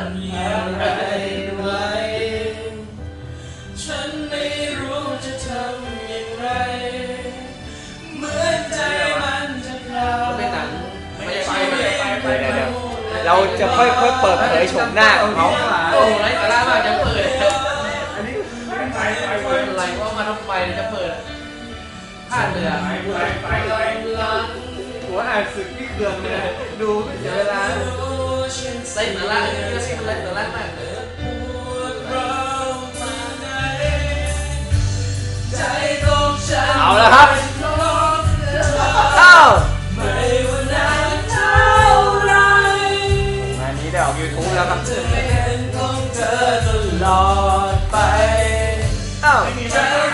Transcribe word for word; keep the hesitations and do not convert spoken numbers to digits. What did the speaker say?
อย่างไรไว้ฉันไม่รู้จะทำอย่างไรเหมือนใจมันจะขาดเป็นหนังไม่ไปไม่ไปไปไปเราจะค่อยๆเปิดเผยโฉมหน้าของเขาโอ้ไรสาระมากจะเปิดอันนี้ไปไปไปอะไรว่ามาทำไมจะเปิดท่าเรือไปไปไปหัวอ่านสึกนี่เครื่องเลยดูเสียเวลาไร้สาระอันนี้ก็สิ่งไร้สาระมากเลยเอาละครับเข้างานนี้ได้ออก ยูทูบ แล้วครับอ้าว